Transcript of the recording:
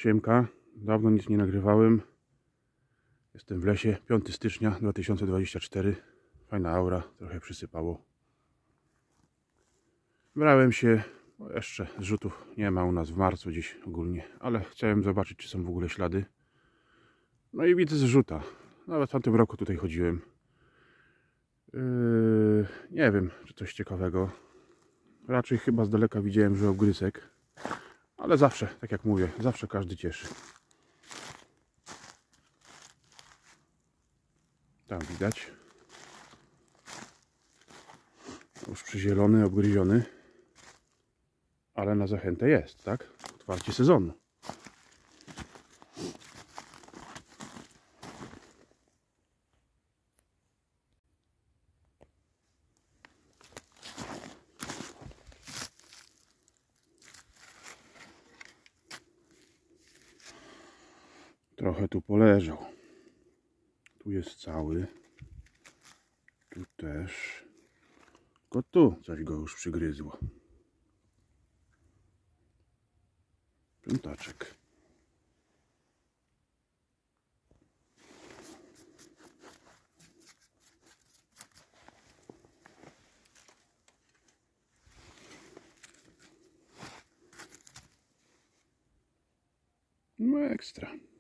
Siemka, dawno nic nie nagrywałem. Jestem w lesie, 5 stycznia 2024. Fajna aura, trochę przysypało. Brałem się, bo jeszcze zrzutów nie ma u nas w marcu gdzieś ogólnie, ale chciałem zobaczyć, czy są w ogóle ślady. No i widzę zrzuta. Nawet w tamtym roku tutaj chodziłem. Nie wiem, czy coś ciekawego. Raczej chyba z daleka widziałem, że ogryzek. Ale zawsze, tak jak mówię, zawsze każdy cieszy. Tam widać. Już przyzielony, obgryziony. Ale na zachętę jest, tak? Otwarcie sezonu. Trochę tu poleżał. Tu jest cały. Tu też. Tylko tu coś go już przygryzło. Piątaczek. No ekstra.